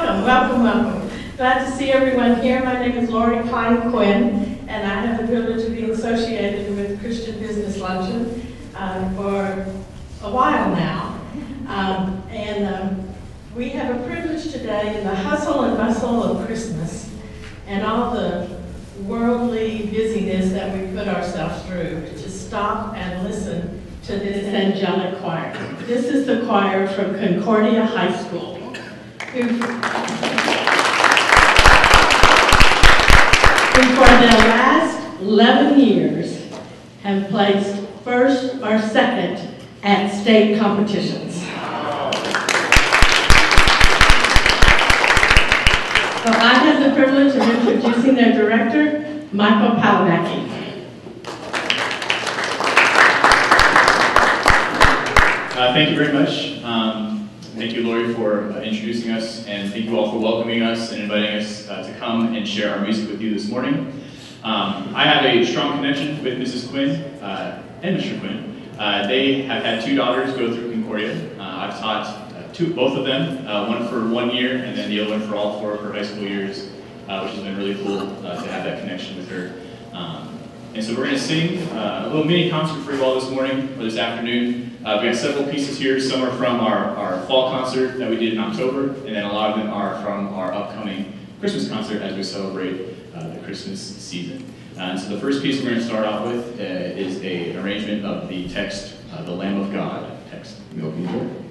Welcome. Glad to see everyone here. My name is Lori Klein Quinn, and I have the privilege of being associated with Christian Business Luncheon for a while now. We have a privilege today in the hustle and bustle of Christmas and all the worldly busyness that we put ourselves through to stop and listen to this angelic choir. This is the choir from Concordia High School, who for the last 11 years have placed first or second at state competitions. So I have the privilege of introducing their director, Michael Palabaki. Thank you very much. Thank you, Lori, for introducing us, and thank you all for welcoming us and inviting us to come and share our music with you this morning. I have a strong connection with Mrs. Quinn and Mr. Quinn. They have had two daughters go through Concordia. I've taught both of them, one for 1 year and then the other one for all 4 of her high school years, which has been really cool to have that connection with her. And so we're going to sing a little mini concert for you all this morning, or this afternoon. We've got several pieces here. Some are from our fall concert that we did in October, and then a lot of them are from our upcoming Christmas concert as we celebrate the Christmas season. So the first piece we're going to start off with is an arrangement of the text, the Lamb of God text. You open the door.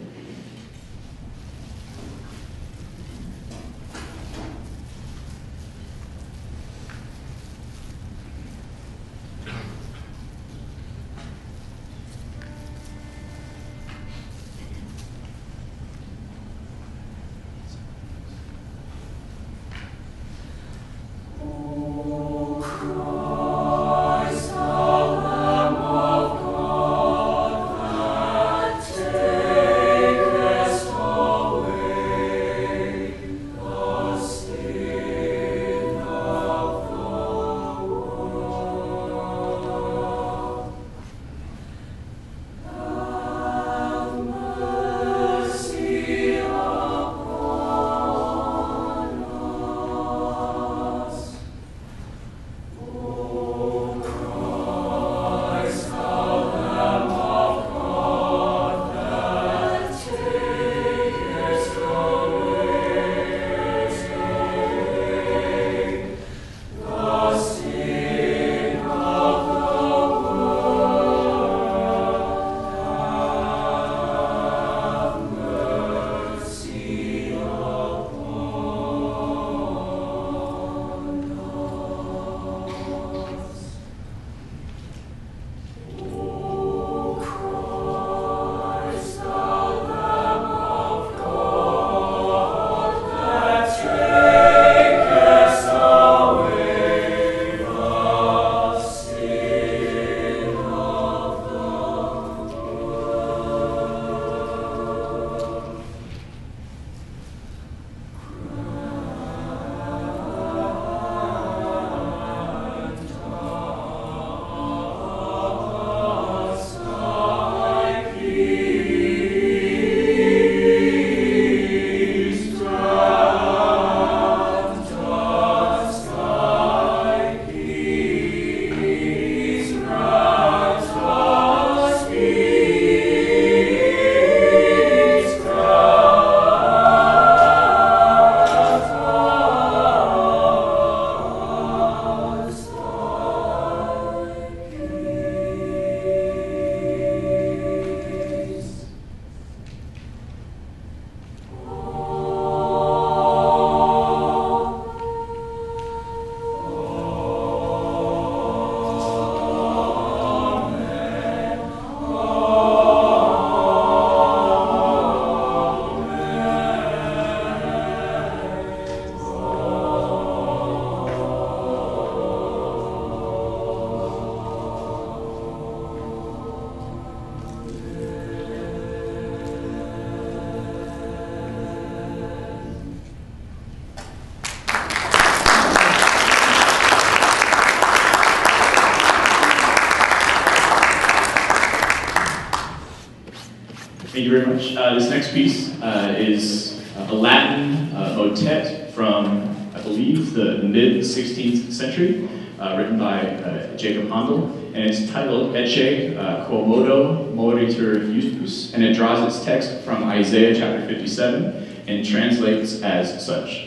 Thank you very much. This next piece is a Latin motet from, I believe, the mid-16th century, written by Jacob Handel, and it's titled Ecce Quomodo Moritur Justus, and it draws its text from Isaiah chapter 57 and translates as such.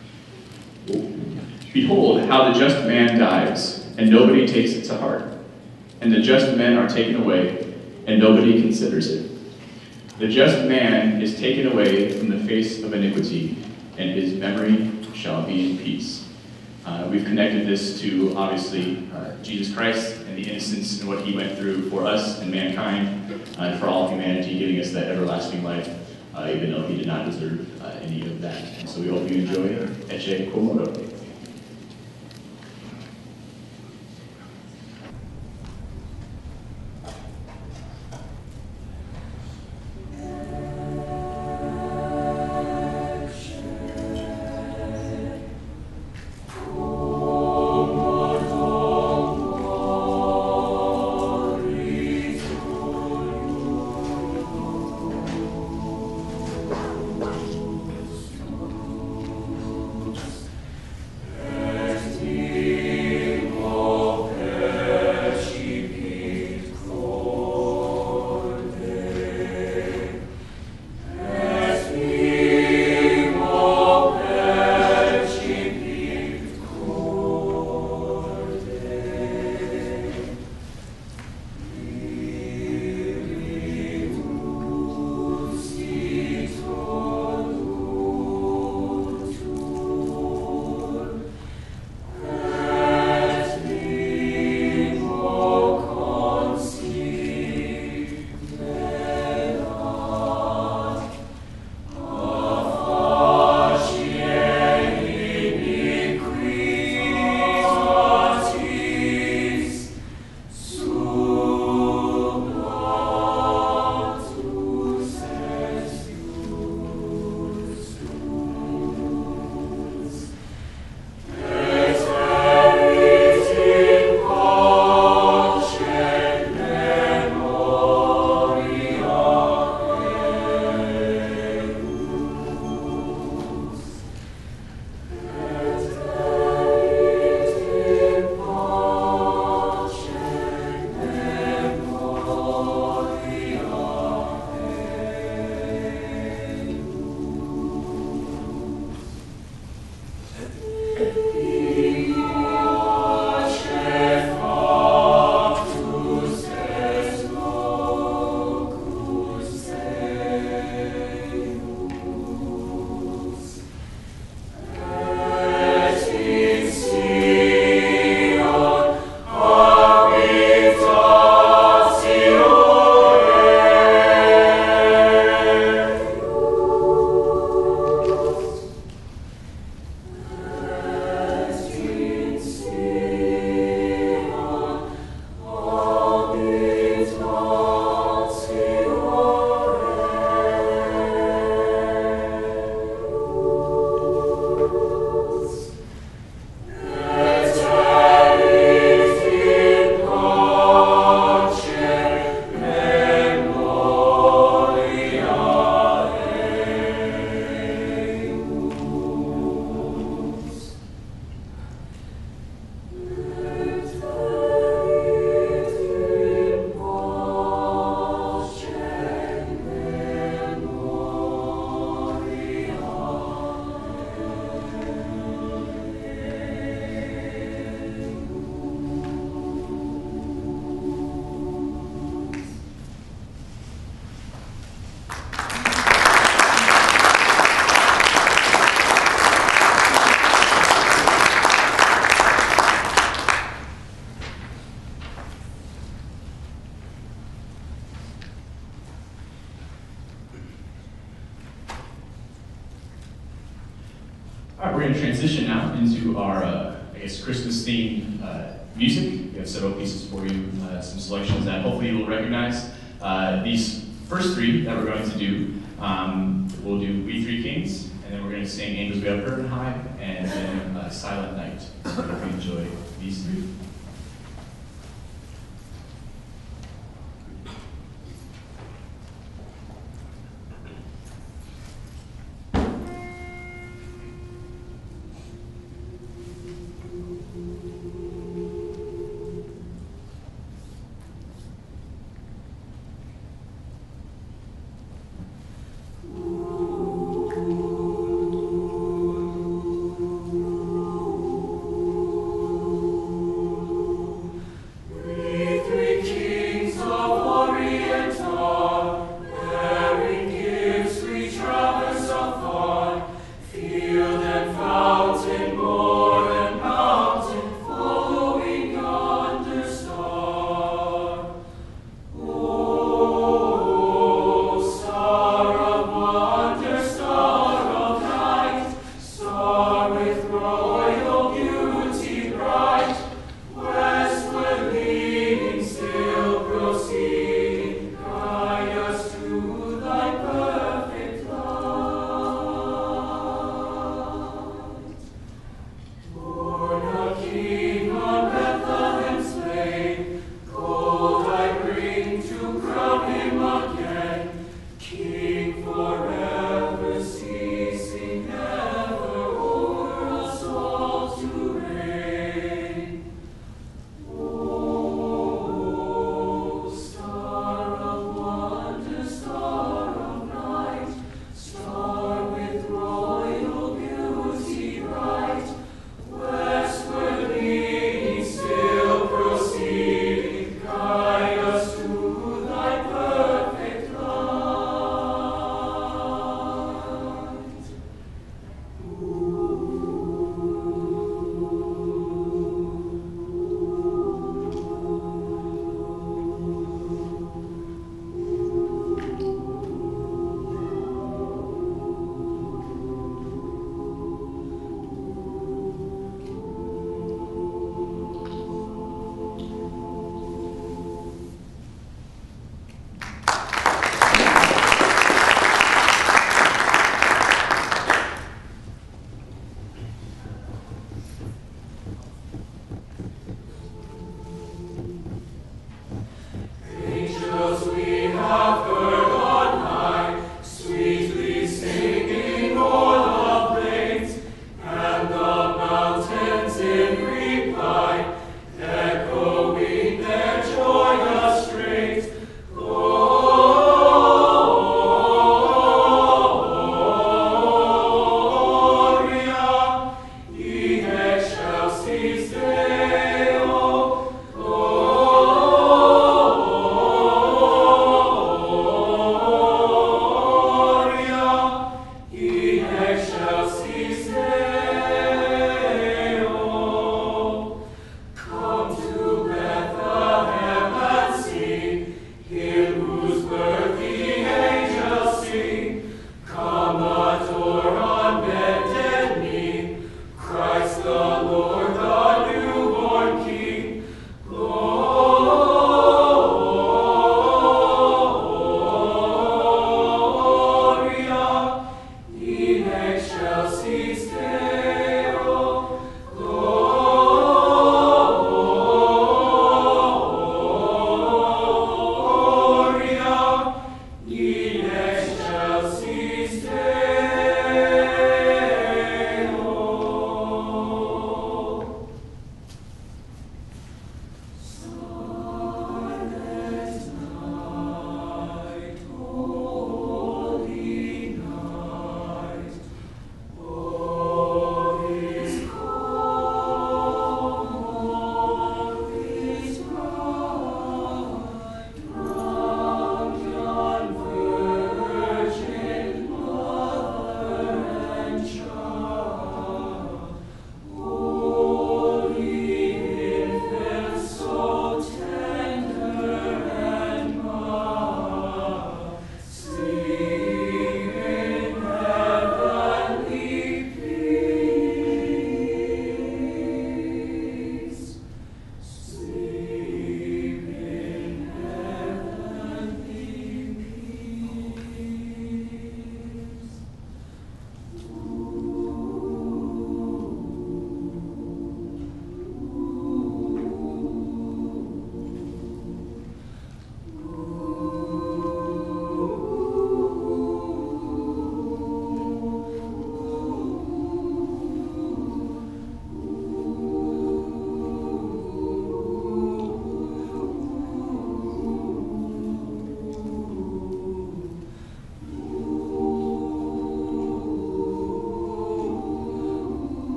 Behold how the just man dies, and nobody takes it to heart, and the just men are taken away, and nobody considers it. The just man is taken away from the face of iniquity, and his memory shall be in peace. We've connected this to, obviously, Jesus Christ and the innocence and what he went through for us and mankind, and for all humanity, giving us that everlasting life, even though he did not deserve any of that. And so we hope you enjoy Ecce Quomodo. All right, we're going to transition now into our, I guess, Christmas-themed music. We have several pieces for you, some selections that hopefully you will recognize. These first three that we're going to do, we'll do We Three Kings, and then we're going to sing Angels Way Up Heard and High, and then Silent Night. So I hope you enjoy these three.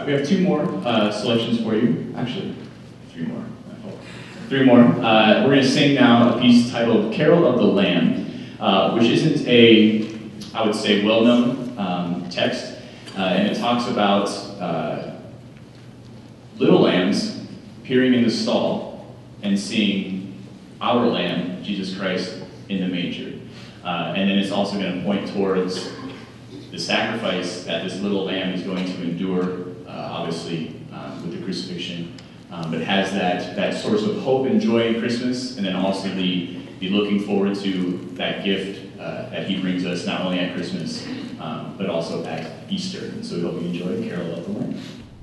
we have two more selections for you. Actually, three more. Three more. We're going to sing now a piece titled "Carol of the Lamb," which isn't a, I would say, well-known text, and it talks about little lambs appearing in the stall and seeing our Lamb, Jesus Christ, in the manger. And then it's also going to point towards the sacrifice that this little lamb is going to endure, obviously, with the crucifixion, but has that source of hope and joy in Christmas, and then also be looking forward to that gift that he brings us not only at Christmas, but also at Easter. And so we hope you enjoy Carol of the Lamb.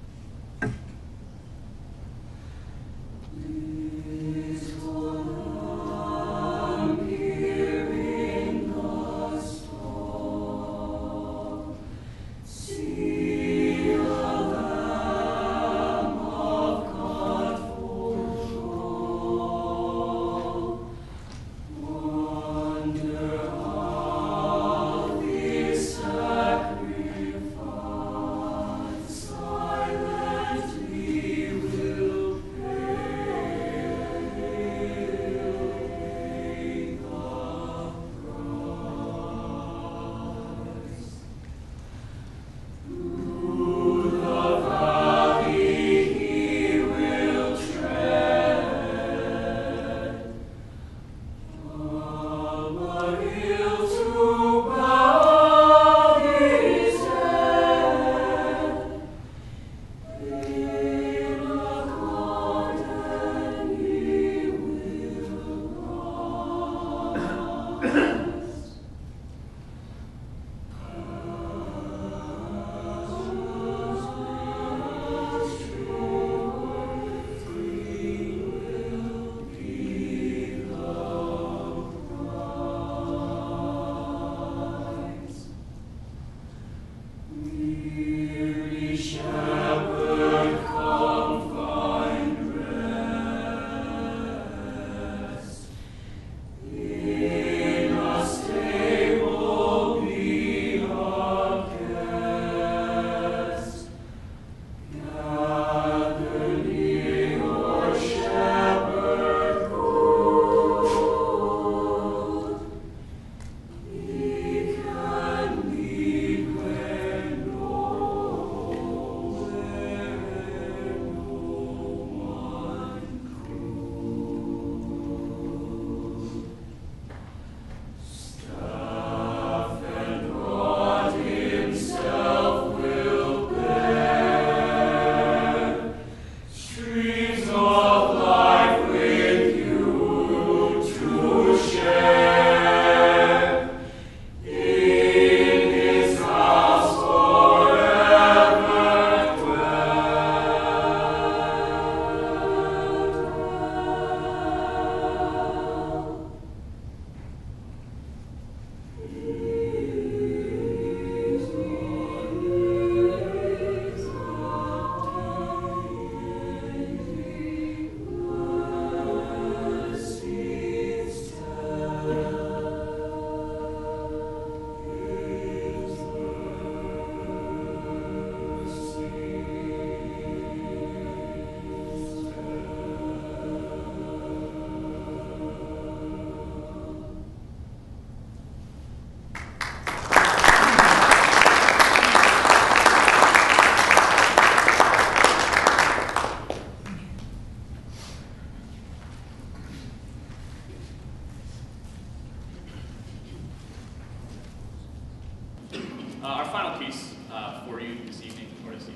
Our final piece for you this evening,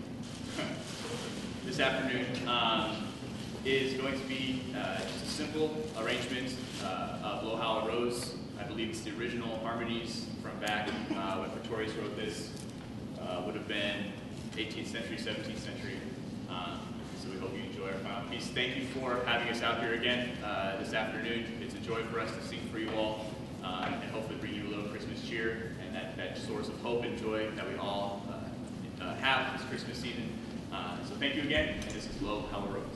this afternoon, is going to be just a simple arrangement of Lo How It Rose. I believe it's the original harmonies from back when Pretorius wrote this. Would have been 18th century, 17th century. So we hope you enjoy our final piece. Thank you for having us out here again this afternoon. It's a joy for us to sing for you all and hopefully bring you a little Christmas cheer and that source of hope and joy that we all have this Christmas season. So thank you again, and this is Lo How It Rose.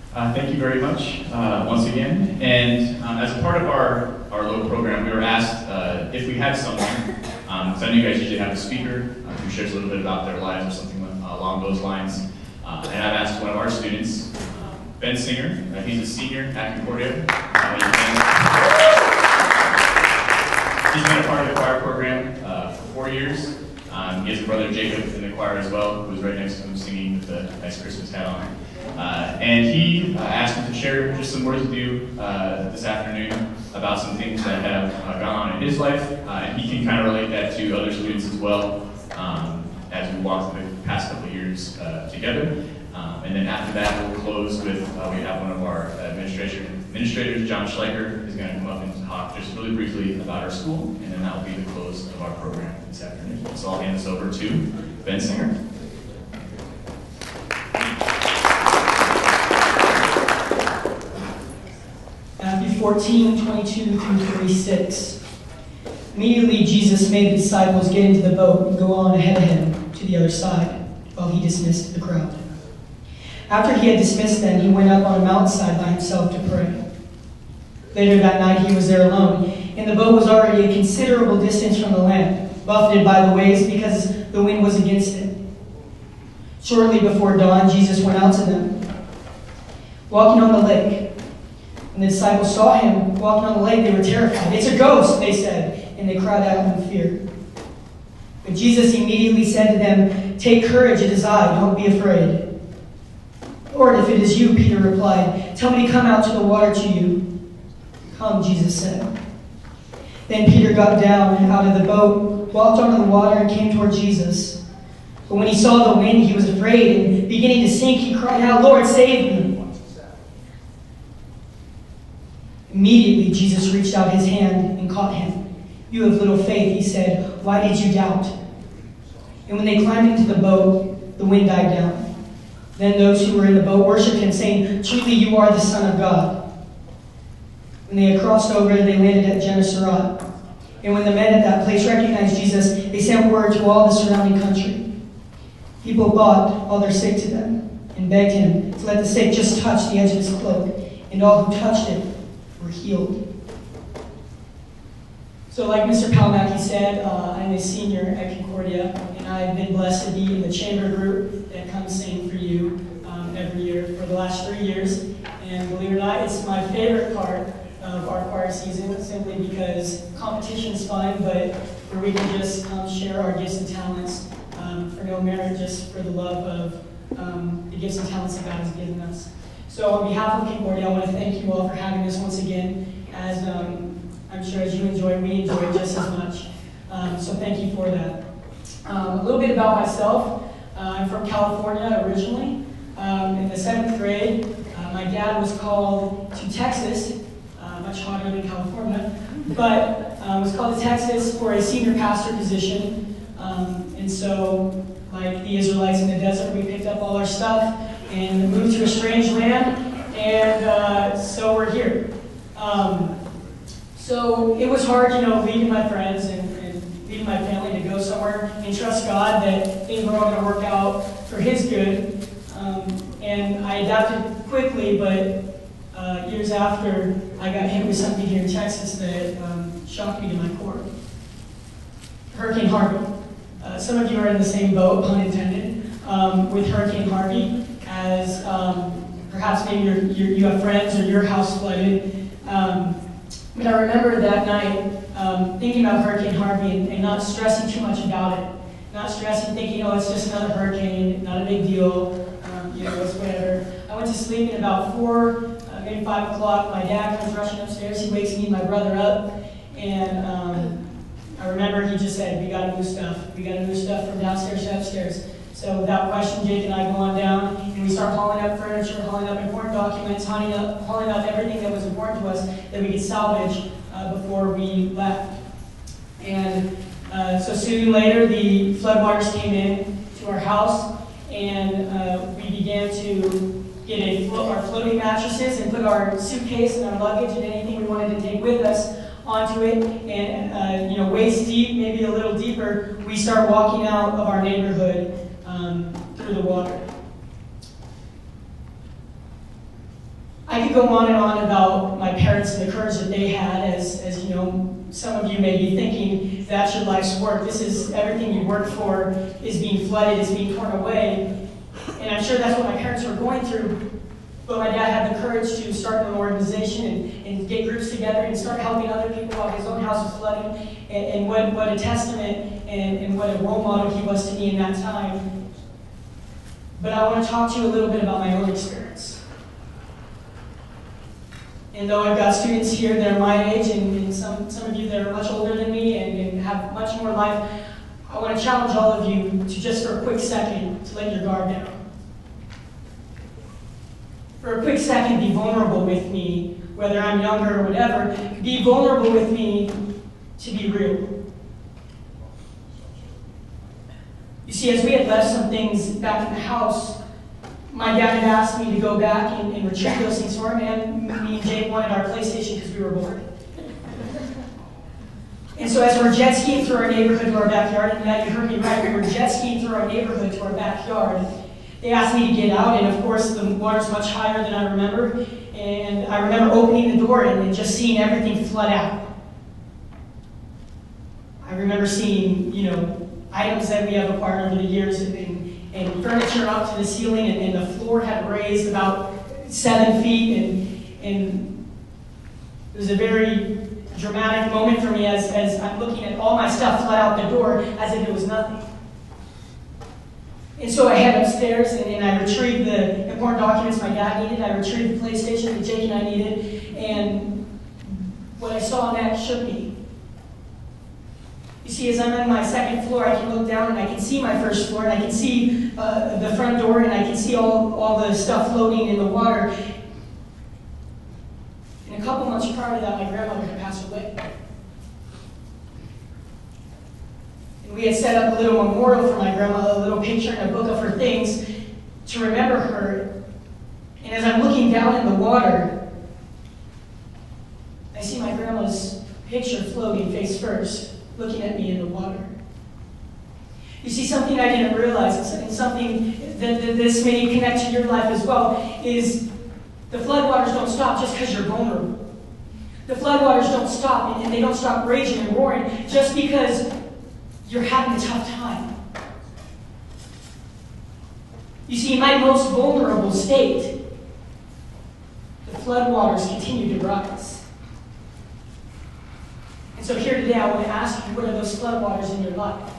Thank you very much once again. And as a part of our little program, we were asked if we had someone, because I know you guys usually have a speaker who shares a little bit about their lives or something along those lines. And I've asked one of our students, Ben Singer. He's a senior at Concordia. He's been a part of the choir program for 4 years. He has a brother, Jacob, in the choir as well, who's right next to him singing with the nice Christmas hat on. And he asked me to share just some words with you this afternoon about some things that have gone on in his life. And he can kind of relate that to other students as well as we walk through the past couple of years together. And then after that, we'll close with, we have one of our administrators, John Schleicher, is going to come up and talk just really briefly about our school, and then that will be the close of our program this afternoon. So I'll hand this over to Ben Singer. Matthew 14:22-36. Immediately Jesus made the disciples get into the boat and go on ahead of him to the other side, while he dismissed the crowd. After he had dismissed them, he went up on a mountainside by himself to pray. Later that night he was there alone, and the boat was already a considerable distance from the land, buffeted by the waves because the wind was against it. Shortly before dawn, Jesus went out to them, walking on the lake. When the disciples saw him walking on the lake, they were terrified. "It's a ghost," they said, and they cried out in fear. But Jesus immediately said to them, "Take courage, it is I, don't be afraid." "Lord, if it is you," Peter replied, "tell me to come out to the water to you." "Come," Jesus said. Then Peter got down out of the boat, walked onto the water, and came toward Jesus. But when he saw the wind, he was afraid, and beginning to sink, he cried out, "Lord, save me." Immediately Jesus reached out his hand and caught him. "You have little faith," he said, "why did you doubt?" And when they climbed into the boat, the wind died down. Then those who were in the boat worshipped him, saying, "Truly you are the Son of God." When they had crossed over, they landed at Gennesaret. And when the men at that place recognized Jesus, they sent word to all the surrounding country. People brought all their sick to them and begged him to let the sick just touch the edge of his cloak, and all who touched it were healed. So like Mr. Palmack, he said, I'm a senior at Concordia, and I've been blessed to be in the chamber group that comes sing for you every year for the last 3 years. And believe it or not, it's my favorite part of our choir season, simply because competition is fun, but where we can just share our gifts and talents for no merit, just for the love of the gifts and talents that God has given us. So on behalf of Concordia, I want to thank you all for having us once again. As I'm sure as you enjoy, we enjoy it just as much. So thank you for that. A little bit about myself. I'm from California originally. In the 7th grade, my dad was called to Texas, much hotter than California, but was called to Texas for a senior pastor position. And so, like the Israelites in the desert, we picked up all our stuff and moved to a strange land, and so we're here. So it was hard, leaving my friends and leaving my family to go somewhere and trust God that things were all going to work out for His good. And I adapted quickly, but years after, I got hit with something here in Texas that shocked me to my core. Hurricane Harvey. Some of you are in the same boat, pun intended, with Hurricane Harvey, as perhaps maybe you have friends or your house flooded. But I remember that night thinking about Hurricane Harvey and not stressing too much about it. Not stressing, thinking, oh, it's just another hurricane, not a big deal, it's whatever. I went to sleep, and about 4, maybe 5 o'clock, my dad comes rushing upstairs. He wakes me and my brother up, and I remember he just said, we got to move stuff. We got to move stuff from downstairs to upstairs. So without question, Jake and I go on down, and we start hauling up furniture, hauling up important documents, hauling up everything that was important to us that we could salvage before we left. And so soon later, the floodwaters came in to our house, and we began to get our floating mattresses and put our suitcase and our luggage and anything we wanted to take with us onto it. And waist deep, maybe a little deeper, we start walking out of our neighborhood through the water. I could go on and on about my parents and the courage that they had. As you know, some of you may be thinking, that's your life's work. This is everything you worked for is being flooded, is being torn away. And I'm sure that's what my parents were going through. But my dad had the courage to start an organization and get groups together and start helping other people while his own house was flooding. And what a testament and what a role model he was to me in that time. But I want to talk to you a little bit about my own experience. And though I've got students here that are my age and some of you that are much older than me and have much more life, I want to challenge all of you to just for a quick second to let your guard down. For a quick second, be vulnerable with me, whether I'm younger or whatever. Be vulnerable with me to be real. You see, as we had left some things back in the house, my dad had asked me to go back and retrieve those things for him, and me and Jake wanted our PlayStation because we were bored. And so as we're jet skiing through our neighborhood to our backyard, and Matt, you heard me right, we were jet skiing through our neighborhood to our backyard. They asked me to get out, and of course the water's much higher than I remember. And I remember opening the door and just seeing everything flood out. I remember seeing, items that we have acquired over the years and furniture up to the ceiling, and the floor had raised about 7 feet, and it was a very dramatic moment for me as I'm looking at all my stuff flood out the door as if it was nothing. And so I head upstairs and I retrieved the important documents my dad needed. I retrieved the PlayStation that Jake and I needed. And what I saw on that shook me. You see, as I'm on my second floor, I can look down and I can see my first floor, and I can see the front door, and I can see all the stuff floating in the water. And a couple months prior to that, my grandmother had passed away. We had set up a little memorial for my grandma, a little picture and a book of her things to remember her. And as I'm looking down in the water, I see my grandma's picture floating face first, looking at me in the water. You see, something I didn't realize, and something that this may connect to your life as well, is the floodwaters don't stop just because you're vulnerable. The floodwaters don't stop, and they don't stop raging and roaring just because you're having a tough time. You see, in my most vulnerable state, the floodwaters continue to rise. And so here today, I want to ask you, what are those floodwaters in your life?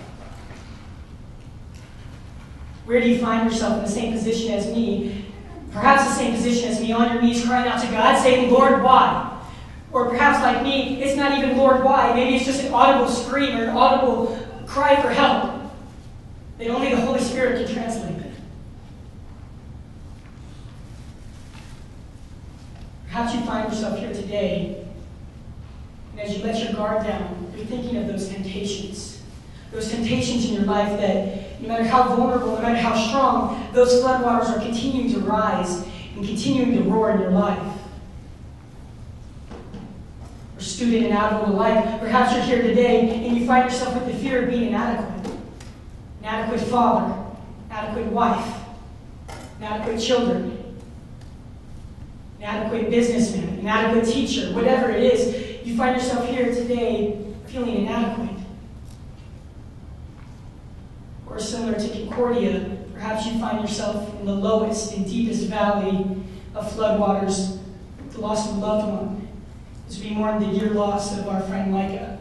Where do you find yourself in the same position as me? Perhaps the same position as me, on your knees crying out to God, saying, Lord, why? Or perhaps like me, it's not even Lord, why? Maybe it's just an audible scream or an audible cry for help that only the Holy Spirit can translate it. Perhaps you find yourself here today, and as you let your guard down, you're thinking of those temptations in your life that no matter how vulnerable, no matter how strong, those floodwaters are continuing to rise and continuing to roar in your life. Student and adult alike. Perhaps you're here today and you find yourself with the fear of being inadequate. Inadequate father, inadequate wife, inadequate children, inadequate businessman, inadequate teacher, whatever it is, you find yourself here today feeling inadequate. Or similar to Concordia, perhaps you find yourself in the lowest and deepest valley of floodwaters, the loss of a loved one. As we mourn the year loss of our friend Micah.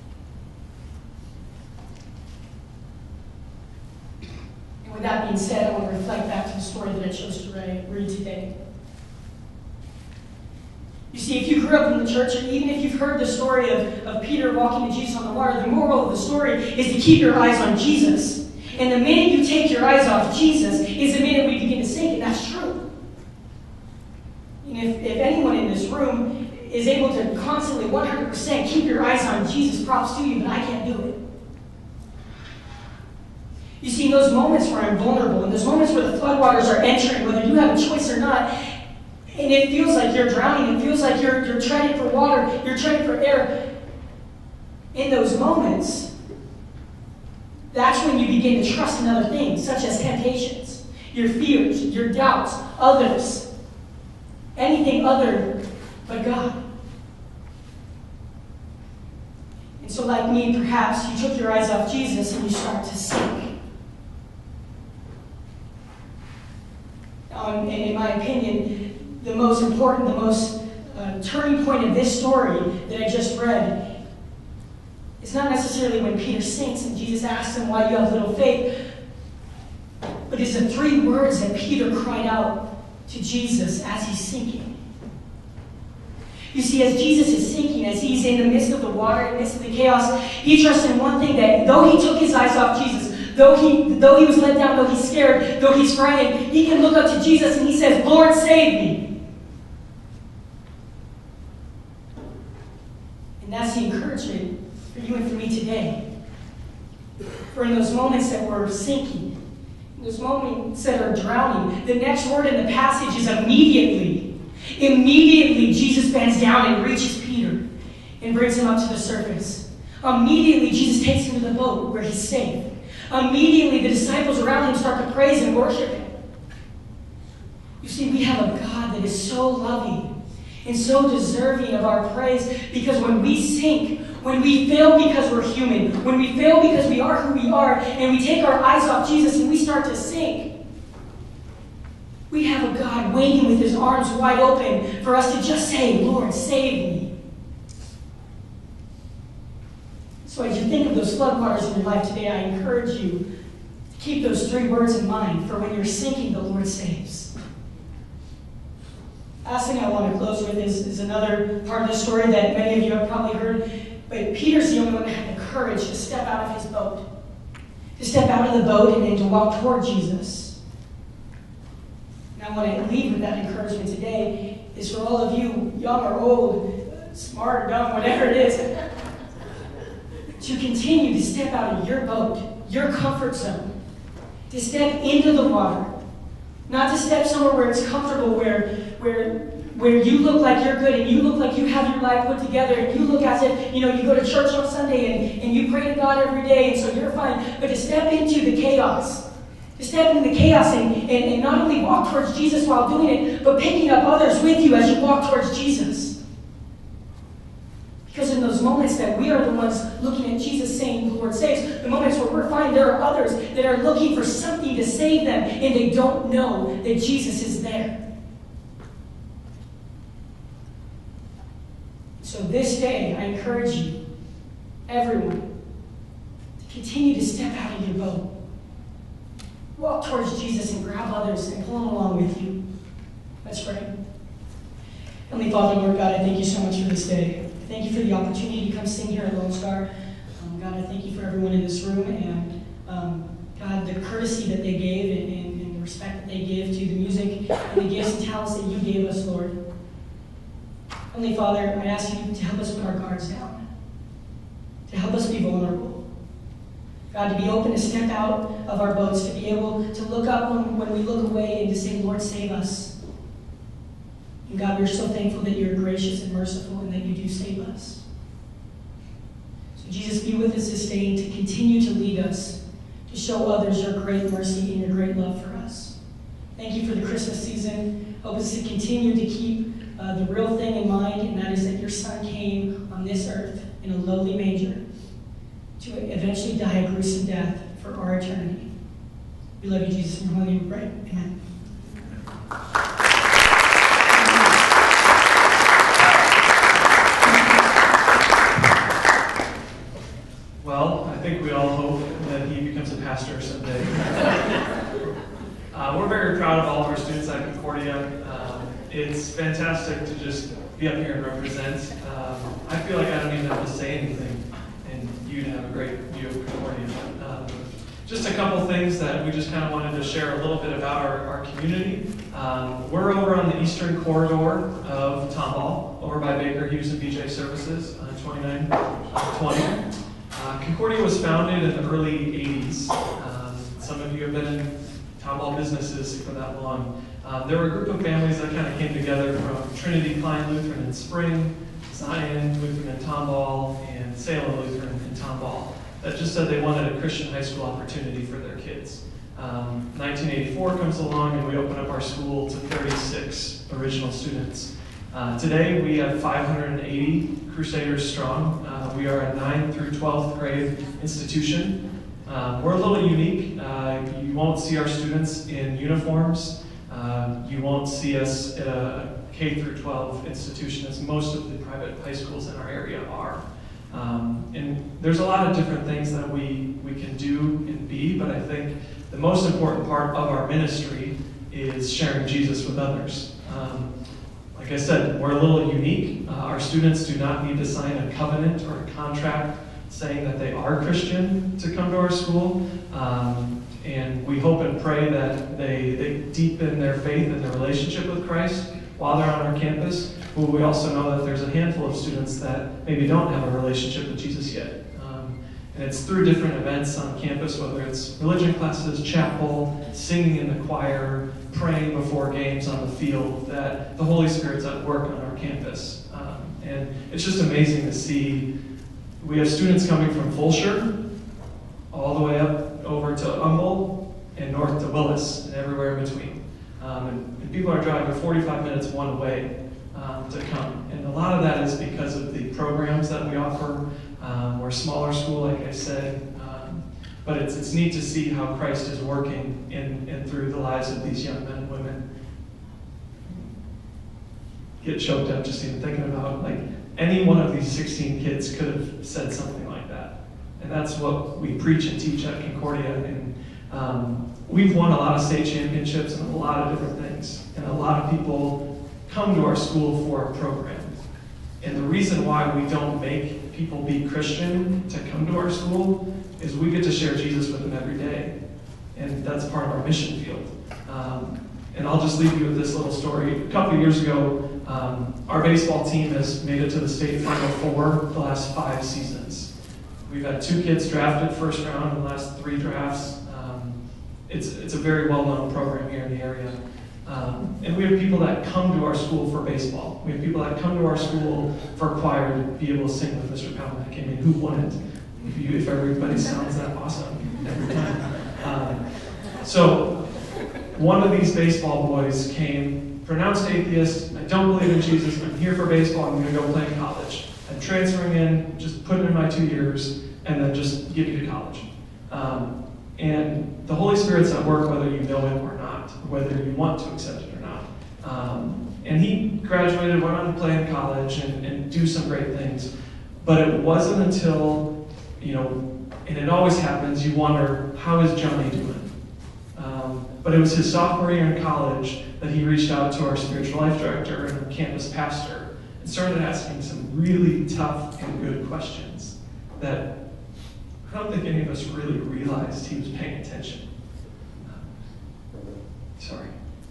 And with that being said, I want to reflect back to the story that I chose to read today. You see, if you grew up in the church, or even if you've heard the story of Peter walking to Jesus on the water, the moral of the story is to keep your eyes on Jesus. And the minute you take your eyes off Jesus is the minute we begin to sink, and that's true. And if anyone in this room is able to constantly 100% keep your eyes on Jesus, props to you, but I can't do it. You see, in those moments where I'm vulnerable, in those moments where the floodwaters are entering, whether you have a choice or not, and it feels like you're drowning, it feels like you're treading for water, you're treading for air, in those moments, that's when you begin to trust in other things, such as temptations, your fears, your doubts, others. anything other but God. And so like me, perhaps you took your eyes off Jesus and you start to sink. Now, in my opinion, the most important, the most turning point of this story that I just read is not necessarily when Peter sinks and Jesus asks him, why do you have little faith? But it's the 3 words that Peter cried out to Jesus as he's sinking. You see, as Jesus is sinking, as he's in the midst of the water, in the midst of the chaos, he trusts in one thing, that though he took his eyes off Jesus, though he was let down, though he's scared, though he's frightened, he can look up to Jesus and he says, Lord, save me. And that's the encouragement for you and for me today. For in those moments that we're sinking, in those moments that are drowning, the next word in the passage is immediately. Immediately, Jesus bends down and reaches Peter and brings him up to the surface. Immediately, Jesus takes him to the boat where he's safe. Immediately, the disciples around him start to praise and worship him. You see, we have a God that is so loving and so deserving of our praise, because when we sink, when we fail because we're human, when we fail because we are who we are, and we take our eyes off Jesus and we start to sink, we have a God waiting with his arms wide open for us to just say, Lord, save me. So as you think of those floodwaters in your life today, I encourage you to keep those 3 words in mind, for when you're sinking, the Lord saves. Last thing I want to close with is another part of the story that many of you have probably heard, but Peter's the only one that had the courage to step out of his boat, to step out of the boat and to walk toward Jesus. And I want to leave with that encouragement today is for all of you, young or old, smart or dumb, whatever it is, to continue to step out of your boat, your comfort zone, to step into the water, not to step somewhere where it's comfortable, where you look like you're good and you look like you have your life put together and you look as if, you go to church on Sunday and you pray to God every day and so you're fine, but to step into the chaos. To step into the chaos and not only walk towards Jesus while doing it, but picking up others with you as you walk towards Jesus. Because in those moments that we are the ones looking at Jesus saying, the Lord saves, the moments where we're fine, there are others that are looking for something to save them, and they don't know that Jesus is there. So this day, I encourage you, everyone, to continue to step out of your boat. Walk towards Jesus and grab others and pull them along with you. Let's pray. Heavenly Father, Lord God, I thank you so much for this day. Thank you for the opportunity to come sing here at Lone Star. God, I thank you for everyone in this room and, God, the courtesy that they gave and the respect that they give to the music and the gifts and talents that you gave us, Lord. Heavenly Father, I ask you to help us put our guards down, to help us be vulnerable. God, to be open to step out of our boats, to be able to look up when we look away and to say, Lord, save us. And God, we're so thankful that you're gracious and merciful and that you do save us. So Jesus, be with us this day and to continue to lead us, to show others your great mercy and your great love for us. Thank you for the Christmas season. Help us to continue to keep the real thing in mind, and that is that your Son came on this earth in a lowly manger to eventually die a gruesome death for our eternity. We love you, Jesus, in your holy name we pray. Amen. Well, I think we all hope that he becomes a pastor someday. We're very proud of all of our students at Concordia. It's fantastic to just be up here and represent. I feel like I don't even have to say anything, and you to have a great view of Concordia. Just a couple things that we just kind of wanted to share a little bit about our community. We're over on the eastern corridor of Tomball, over by Baker Hughes and BJ Services, 2920. Concordia was founded in the early 80s. Some of you have been in Tomball businesses for that long. There were a group of families that kind of came together from Trinity Klein Lutheran in Spring, Zion Lutheran in Tomball, and Salem Lutheran in Tomball that just said they wanted a Christian high school opportunity for their kids. 1984 comes along and we open up our school to 36 original students. Today we have 580 Crusaders strong. We are a 9th through 12th grade institution. We're a little unique. You won't see our students in uniforms. You won't see us at a K through 12 institution as most of the private high schools in our area are. And there's a lot of different things that we can do and be, but I think the most important part of our ministry is sharing Jesus with others. Like I said, we're a little unique. Our students do not need to sign a covenant or a contract saying that they are Christian to come to our school. And we hope and pray that they deepen their faith and their relationship with Christ while they're on our campus. But we also know that there's a handful of students that maybe don't have a relationship with Jesus yet. And it's through different events on campus, whether it's religion classes, chapel, singing in the choir, praying before games on the field, that the Holy Spirit's at work on our campus. And it's just amazing to see. We have students coming from Fulshire all the way up over to Humboldt and north to Willis and everywhere in between. And people are driving 45 minutes one way to come. And a lot of that is because of the programs that we offer. We're a smaller school, like I said, but it's neat to see how Christ is working in and through the lives of these young men and women. Get choked up just even thinking about, like, any one of these 16 kids could have said something like that. And that's what we preach and teach at Concordia. And we've won a lot of state championships and a lot of different things. And a lot of people come to our school for a program. And the reason why we don't make people be Christian to come to our school is we get to share Jesus with them every day. And that's part of our mission field. And I'll just leave you with this little story. A couple of years ago, our baseball team has made it to the state Final Four the last 5 seasons. We've had 2 kids drafted first round in the last 3 drafts. It's a very well-known program here in the area. And we have people that come to our school for baseball. We have people that come to our school for choir to be able to sing with Mr. Palmack. I mean, who wouldn't? If everybody sounds that awesome every time. So one of these baseball boys came, pronounced atheist, I don't believe in Jesus, I'm here for baseball, I'm going to go play in college. I'm transferring in, just putting in my 2 years, and then just get you to college. And the Holy Spirit's at work whether you know it or not, or whether you want to accept it or not. And he graduated, went on to play in college and do some great things. But it wasn't until, and it always happens, you wonder, how is Johnny doing? But it was his sophomore year in college that he reached out to our spiritual life director and our campus pastor and started asking some really tough and good questions that I don't think any of us really realized he was paying attention. Sorry.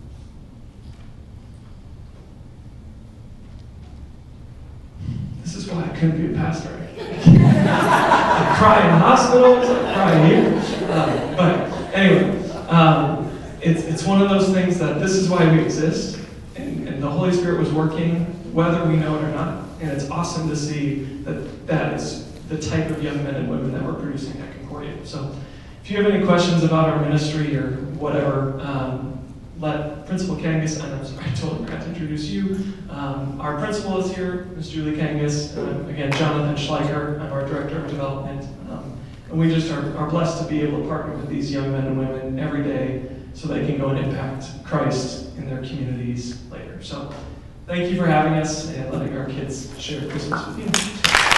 This is why I couldn't be a pastor. I cry in hospitals, I cry here. But anyway, it's one of those things that this is why we exist, and the Holy Spirit was working whether we know it or not. And it's awesome to see that is the type of young men and women that we're producing at Concordia. So if you have any questions about our ministry or whatever, let Principal Kangas, and I'm sorry, I totally forgot to introduce you. Our principal is here, Ms. Julie Kangas, again, Jonathan Schleicher, I'm our Director of Development. And we just are blessed to be able to partner with these young men and women every day so they can go and impact Christ in their communities later. So thank you for having us and letting our kids share Christmas with you.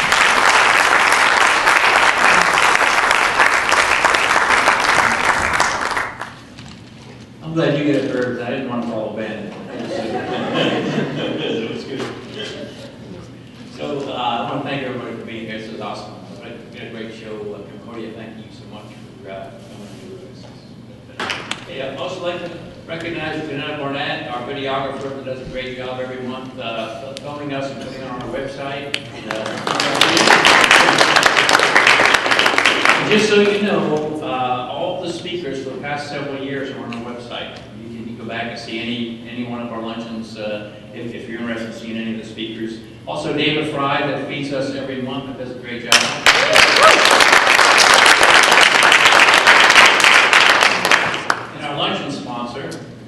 I'm glad you get it first. I didn't want to call a band. It was good. So I want to thank everybody for being here. This is awesome. We had a great show. Concordia, thank you so much for coming to us. I'd also like to recognize Jonetta Barnett, our videographer, that does a great job every month filming us and putting it on our website. Just so you know, all the speakers for the past several years are on our website. You can go back and see any one of our luncheons if you're interested in seeing any of the speakers. Also, David Fry, that feeds us every month, that does a great job.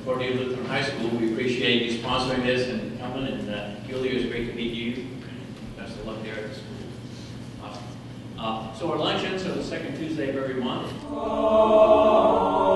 Concordia Lutheran High School. We appreciate you sponsoring this and coming, and Julia, it's great to meet you. Best of luck there at the school. Awesome. So our luncheons are the second Tuesday of every month.